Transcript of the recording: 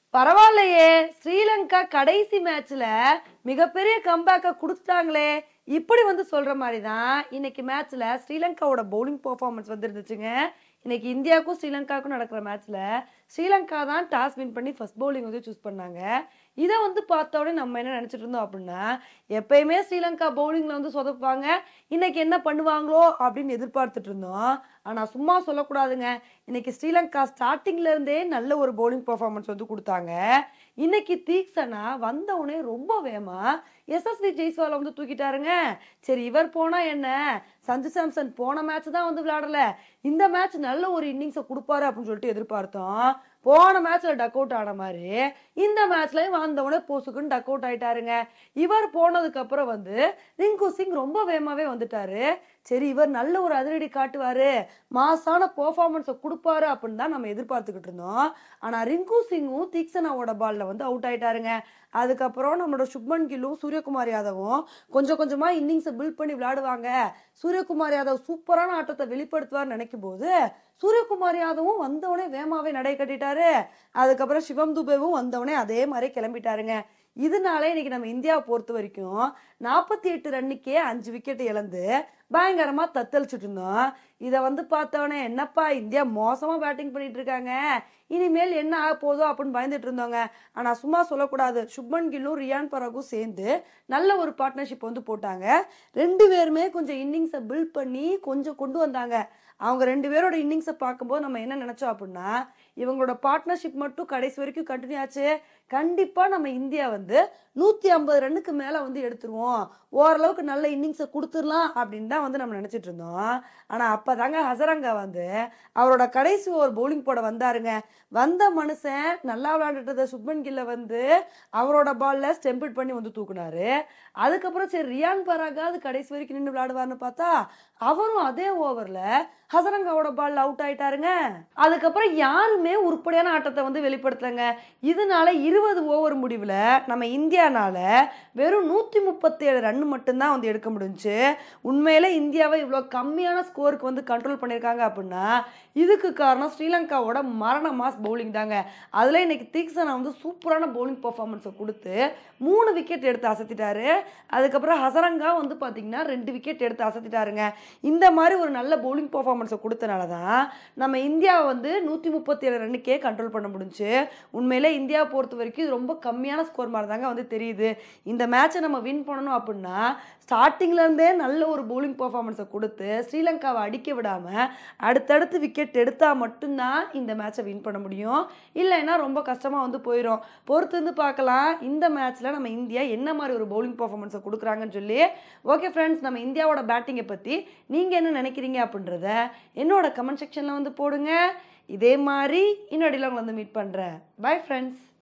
பரவாயில்லையே, ஸ்ரீலங்கா கடைசி மேட்ச்ல மிகப்பெரிய கம்பேக்க குடுத்துட்டாங்களே. இப்படி வந்து சொல்ற மாதிரி தான் இன்னைக்கு மேட்ச்ல ஸ்ரீலங்காவோட பவுலிங் பெர்ஃபார்மன்ஸ் வந்துருந்துச்சுங்க. இன்னைக்கு இந்தியாவுக்கும் ஸ்ரீலங்காவுக்கும் நடக்கிற மேட்ச்ல ஸ்ரீலங்கா தான் டாஸ் வின் பண்ணி ஃபர்ஸ்ட் பவுலிங் வந்து சூஸ் பண்ணாங்க. இதை வந்து பார்த்த உடனே நம்ம என்ன நினைச்சிட்டு இருந்தோம் அப்படின்னா, எப்பயுமே ஸ்ரீலங்கா பவுலிங்ல வந்து சொதப்பாங்க, இன்னைக்கு என்ன பண்ணுவாங்களோ அப்படின்னு எதிர்பார்த்துட்டு இருந்தோம். ஆனா சும்மா சொல்லக்கூடாதுங்க, இன்னைக்கு ஸ்ரீலங்கா ஸ்டார்டிங்ல இருந்தே நல்ல ஒரு பவுலிங் பெர்ஃபார்மன்ஸ் வந்து கொடுத்தாங்க. இன்னைக்கு தீக்ஷனா வந்தவுடனே ரொம்ப வேகமா எஸ்எஸ்வி ஜெய்ஸ்வாலை வந்து தூக்கிட்டாருங்க. சரி, இவர் போனா என்ன, சஞ்சு சாம்சன் போன மேட்ச் தான் வந்து விளையாடல, இந்த மேட்ச் நல்ல ஒரு இன்னிங்ஸை கொடுப்பாரு அப்படின்னு சொல்லிட்டு எதிர்பார்த்தோம். போன மேட்ச்ல டக் அவுட் ஆன மாதிரி இந்த மேட்ச்லயும் வந்தவுடனே போசுக்குன்னு டக் அவுட் ஆயிட்டாருங்க. இவர் போனதுக்கு அப்புறம் வந்து ரிங்கு சிங் ரொம்ப வேகமாவே வந்துட்டாரு. சரி, இவர் நல்ல ஒரு அதிரடி காட்டுவாரு, மாசான பெர்ஃபார்மன்ஸை கொடுப்பாரு அப்படின்னு தான் நம்ம எதிர்பார்த்துக்கிட்டு இருந்தோம். ஆனா ரிங்கு சிங்கும் தீக்ஷனாவோட பால்ல வந்து அவுட் ஆயிட்டாருங்க. அதுக்கப்புறம் நம்மளோட சுப்மன் கில்லும் சூரியகுமார் யாதவும் கொஞ்சம் கொஞ்சமா இன்னிங்ஸை பில்ட் பண்ணி விளையாடுவாங்க, சூரியகுமார் யாதவ் சூப்பரான ஆட்டத்தை வெளிப்படுத்துவார்னு நினைக்கும் போது சூரியகுமார் யாதவும் வந்தவனே வேகமாவே நடை கட்டிட்டாரு. அதுக்கப்புறம் சிவம் துபேவும் வந்தவனே அதே மாதிரி கிளம்பிட்டாருங்க. இதனால இன்னைக்கு நம்ம இந்தியாவை பொறுத்த வரைக்கும் 48 ரன்னுக்கே 5 விக்கெட் இழந்து பயங்கரமா தத்தளிச்சுட்டு இருந்தோம். இதை வந்து பார்த்தவனே என்னப்பா இந்தியா மோசமா பேட்டிங் பண்ணிட்டு இருக்காங்க, இனிமேல் என்ன ஆக போதோ அப்படின்னு பயந்துட்டு இருந்தோங்க. ஆனா சும்மா சொல்லக்கூடாது, சுப்மன் கில்லும் ரியான் பராகும் சேர்ந்து நல்ல ஒரு பார்ட்னர்ஷிப் வந்து போட்டாங்க. ரெண்டு பேருமே கொஞ்சம் இன்னிங்ஸை பில்ட் பண்ணி கொஞ்சம் கொண்டு வந்தாங்க. அவங்க ரெண்டு பேரோட இன்னிங்ஸை பார்க்கும்போது நம்ம என்ன நினைச்சோம் அப்படின்னா, இவங்களோட பார்ட்னர்ஷிப் மட்டும் கடைசி வரைக்கும் கண்டினியூ ஆச்சு, கண்டிப்பா நம்ம இந்தியா வந்து 150 ரன்னுக்கு மேல வந்து எடுத்துருவோம், ஓரளவுக்கு நல்ல இன்னிங்ஸை கொடுத்துடலாம் அப்படின்னு தான் வந்து நம்ம நினைச்சிட்டு இருந்தோம். ஆனா அப்பதாங்க ஹசரங்கா வந்து அவரோட கடைசி ஒரு பவுலிங் போட வந்தாருங்க. வந்த மனுஷன் நல்லா விளையாண்டுட்டு சுப்மன் கில்ல வந்து அவரோட பால்ல ஸ்டெம்பிட் பண்ணி வந்து தூக்குனாரு. அதுக்கப்புறம் சரி ரியான் பராகாவது கடைசி வரைக்கும் நின்று விளையாடுவார்னு பார்த்தா அவரும் அதே ஓவர்ல ஹசரங்காவோட பால்ல அவுட் ஆயிட்டாருங்க. அதுக்கப்புறம் யாருமே உருப்படியான ஆட்டத்தை வந்து வெளிப்படுத்தலங்க. இதனால 20 ஓவர் முடிவுல நம்ம இந்தியானால வெறும் 137 ரன் மட்டும்தான் வந்து எடுக்க முடிஞ்சுச்சு. உண்மையில இந்தியாவை இவ்வளோ கம்மியான ஸ்கோருக்கு வந்து கண்ட்ரோல் பண்ணியிருக்காங்க அப்படின்னா இதுக்கு காரணம் ஸ்ரீலங்காவோட மரண மாஸ் பவுலிங் தாங்க. அதில் இன்னைக்கு தீக்ஷனா வந்து சூப்பரான பவுலிங் பர்ஃபார்மன்ஸை கொடுத்து 3 விக்கெட் எடுத்து அசத்திட்டாரு. அதுக்கப்புறம் ஹசரங்கா வந்து பார்த்தீங்கன்னா 2 விக்கெட் எடுத்து அசத்திட்டாருங்க. இந்த மாதிரி ஒரு நல்ல பவுலிங் பர்ஃபார்மன்ஸை கொடுத்தனால தான் நம்ம இந்தியாவை வந்து 137 ரன்னுக்கே கண்ட்ரோல் பண்ண முடிஞ்சுச்சு. உண்மையிலே இந்தியாவை பொறுத்த வரைக்கும் இது ரொம்ப கம்மியான ஸ்கோர் மாதிரி தாங்க வந்து தெரியுது. இந்த மேட்சை நம்ம வின் பண்ணணும் அப்படின்னா ஸ்டார்டிங்லேருந்தே நல்ல ஒரு பவுலிங் பர்ஃபார்மன்ஸை கொடுத்து ஸ்ரீலங்காவை அடிக்க விடாமல் அடுத்தடுத்து விக்கெட் எடுத்தால் மட்டும்தான் இந்த மேட்சை வின் பண்ண முடியும். இல்லைன்னா ரொம்ப கஷ்டமாக வந்து போயிடும். பொறுத்து வந்து பார்க்கலாம் இந்த மேட்ச்சில் நம்ம இந்தியா என்ன மாதிரி ஒரு பவுலிங் பர்ஃபார்மன்ஸை கொடுக்குறாங்கன்னு சொல்லி. ஓகே ஃப்ரெண்ட்ஸ், நம்ம இந்தியாவோட பேட்டிங்கை பற்றி நீங்கள் என்ன நினைக்கிறீங்க அப்படின்றத என்னோட கமெண்ட் செக்ஷனில் வந்து போடுங்க. இதே மாதிரி இன்னொடியில் உங்களை வந்து மீட் பண்ணுறேன். Bye friends.